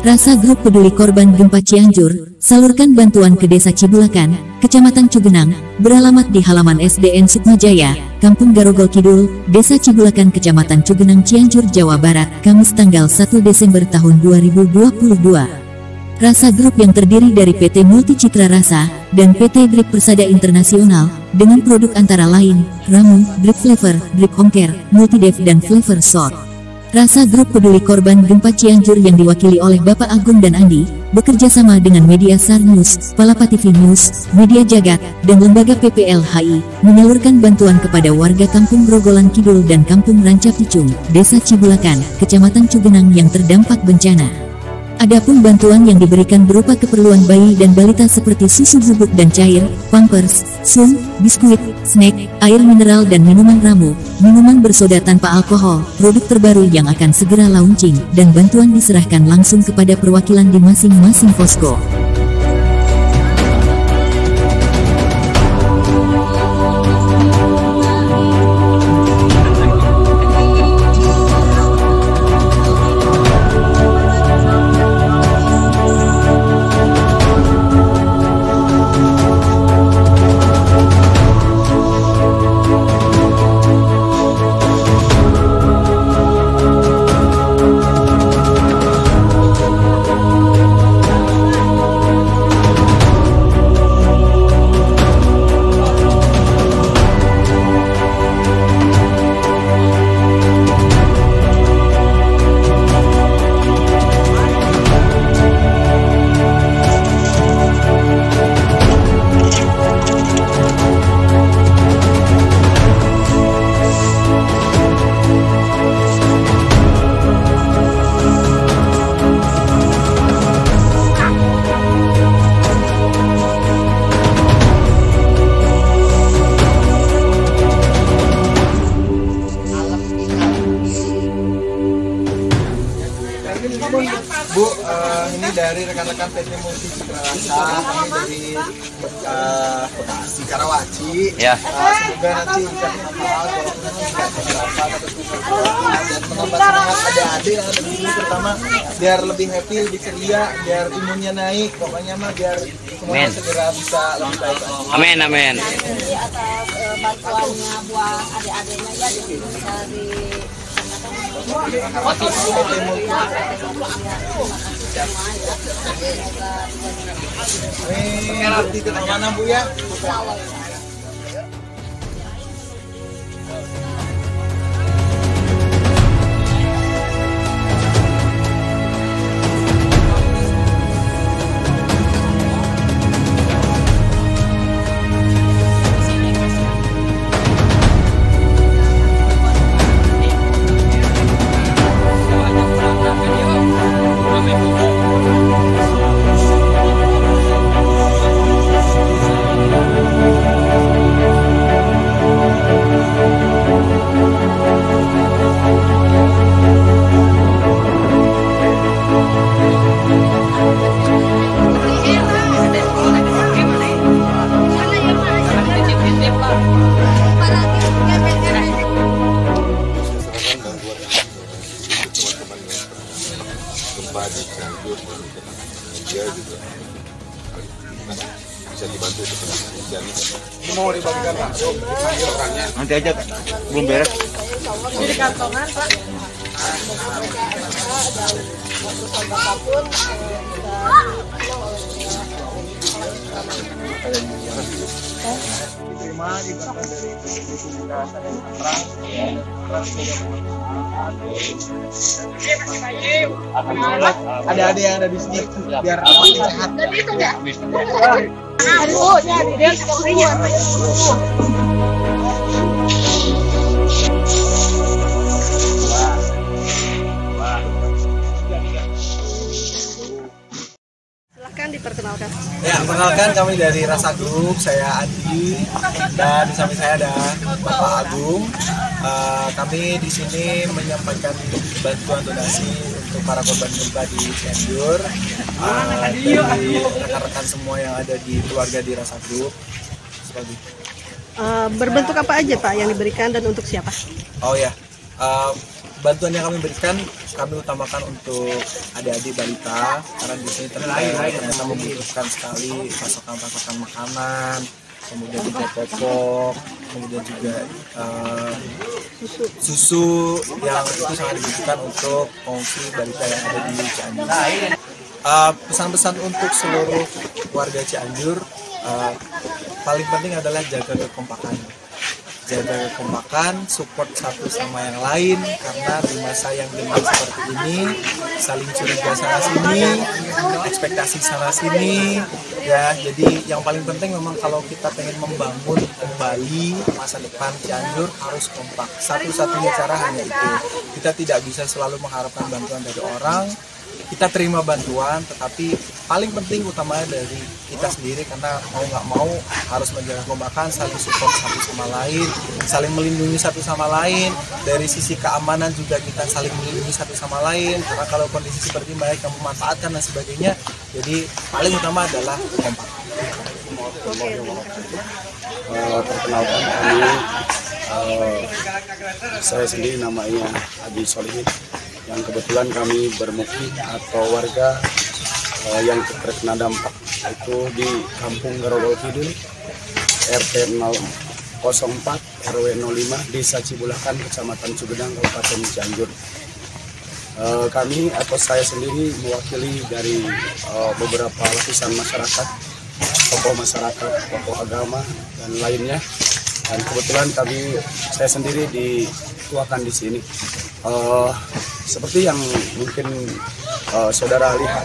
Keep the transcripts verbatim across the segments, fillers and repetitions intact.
Rasa Grup peduli korban gempa Cianjur, salurkan bantuan ke Desa Cibulakan, Kecamatan Cugenang, beralamat di halaman S D N Sukmajaya, Kampung Garogol Kidul, Desa Cibulakan, Kecamatan Cugenang, Cianjur, Jawa Barat, Kamis tanggal satu Desember tahun dua ribu dua puluh dua. Rasa Grup yang terdiri dari P T Multi Citra Rasa dan P T Grip Persada Internasional, dengan produk antara lain, Ramu, Grip Flavor, Grip Home Multidev dan Flavor Shot. Rasa Grup peduli korban gempa Cianjur yang diwakili oleh Bapak Agung dan Andi, bekerja sama dengan media S A R News, Palapa T V News, Media Jagat, dan lembaga P P L H I, menyalurkan bantuan kepada warga Kampung Grogolan Kidul dan Kampung Rancapicung, Desa Cibulakan, Kecamatan Cugenang yang terdampak bencana. Adapun bantuan yang diberikan berupa keperluan bayi dan balita seperti susu bubuk dan cair, pampers, sum, biskuit, snack, air mineral dan minuman Ramu, minuman bersoda tanpa alkohol, produk terbaru yang akan segera launching, dan bantuan diserahkan langsung kepada perwakilan di masing-masing posko. Bu, uh, ini dari rekan-rekan P T Multi Citra Rasa, kami dari uh, Bekasi, Karawaci. Ya. Uh, semoga nanti bisa bermanfaat dan menambah semangat adik-adik yang ada di sini, terutama biar lebih happy, lebih ceria, biar imunnya naik. Pokoknya mah biar semuanya segera bisa lebih baik. Amin, amin. Jadi atas uh, bantuannya buat adik-adiknya ya bisa di Ini di mana Bu ya? Di Cianjur, dia juga bisa dibantu setelah Mau dibagikan langsung nanti aja, belum beres di kantongan Pak. diterima dibantu dari Citra Rasa dan Tangerang. Ada-ada yang ada di sini biar makin sehat. Itu enggak? Aduh, jadi dia punya. Silahkan diperkenalkan. Ya, perkenalkan kami dari Rasa Grup, saya Adi dan di samping saya ada Bapak Agung. Uh, kami di sini menyampaikan bantuan donasi untuk para korban gempa di Cianjur uh, dari rekan-rekan semua yang ada di keluarga di Rasa Grup. Uh, berbentuk apa aja Pak yang diberikan dan untuk siapa? Oh ya, Uh, bantuan yang kami berikan kami utamakan untuk adik-adik balita karena di sini ternyata, ternyata membutuhkan sekali pasokan-pasokan makanan, kemudian juga popok, kemudian juga uh, susu yang itu sangat dibutuhkan untuk pengungsi balita yang ada di Cianjur. Uh, pesan-pesan untuk seluruh warga Cianjur, uh, paling penting adalah jaga kekompakan. Jaga kekompakan, support satu sama yang lain, karena di masa yang genting seperti ini saling curiga sana sini, ekspektasi sana sini, ya. Jadi yang paling penting memang kalau kita pengen membangun kembali masa depan Cianjur harus kompak. Satu-satunya cara hanya itu. Kita tidak bisa selalu mengharapkan bantuan dari orang. Kita terima bantuan, tetapi paling penting utamanya dari kita sendiri, karena mau nggak mau harus menjaga kekompakan, saling support satu sama lain, saling melindungi satu sama lain. Dari sisi keamanan juga kita saling melindungi satu sama lain, karena kalau kondisi seperti mereka memanfaatkan dan sebagainya, jadi paling utama adalah kompak. Uh, perkenalkan kami, uh, saya sendiri namanya Adi Solihin, yang kebetulan kami bermukim atau warga uh, yang terkena dampak itu di Kampung Garogol Kidul, R T nol empat R W nol lima, Desa Cibulakan, Kecamatan Cugedang, Kabupaten Cianjur. Uh, kami atau saya sendiri mewakili dari uh, beberapa lapisan masyarakat, tokoh masyarakat, tokoh agama dan lainnya. Dan kebetulan kami saya sendiri dituakan di sini. Uh, seperti yang mungkin uh, saudara lihat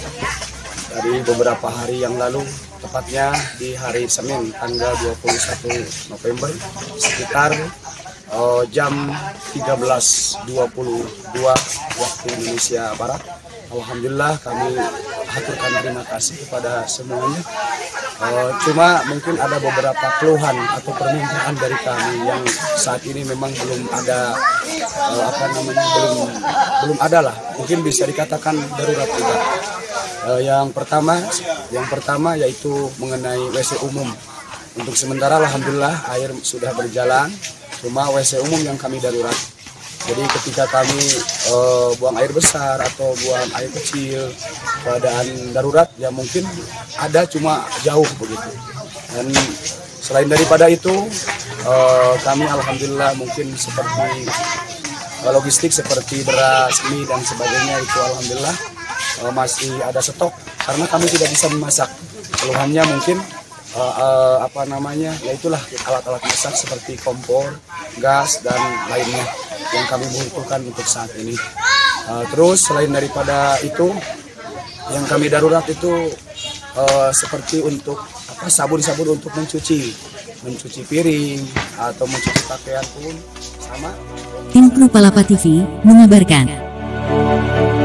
dari beberapa hari yang lalu, tepatnya di hari Senin tanggal dua puluh satu November sekitar uh, jam tiga belas dua puluh dua waktu Indonesia Barat. Alhamdulillah kami haturkan terima kasih kepada semuanya. Uh, cuma mungkin ada beberapa keluhan atau permintaan dari kami yang saat ini memang belum ada uh, apa namanya belum belum ada lah, mungkin bisa dikatakan darurat juga. Uh, yang pertama yang pertama yaitu mengenai W C umum. Untuk sementara alhamdulillah air sudah berjalan, cuma W C umum yang kami darurat. Jadi ketika kami e, buang air besar atau buang air kecil, keadaan darurat ya mungkin ada cuma jauh begitu. Dan selain daripada itu e, kami alhamdulillah mungkin seperti e, logistik seperti beras, mie dan sebagainya itu alhamdulillah e, masih ada stok karena kami tidak bisa memasak. Keluhannya mungkin e, e, apa namanya ya itulah alat-alat masak seperti kompor, gas dan lainnya yang kami butuhkan untuk saat ini. Uh, terus selain daripada itu, yang kami darurat itu uh, seperti untuk apa sabun-sabun untuk mencuci, mencuci piring atau mencuci pakaian pun sama. Tim Kru Palapa T V mengabarkan.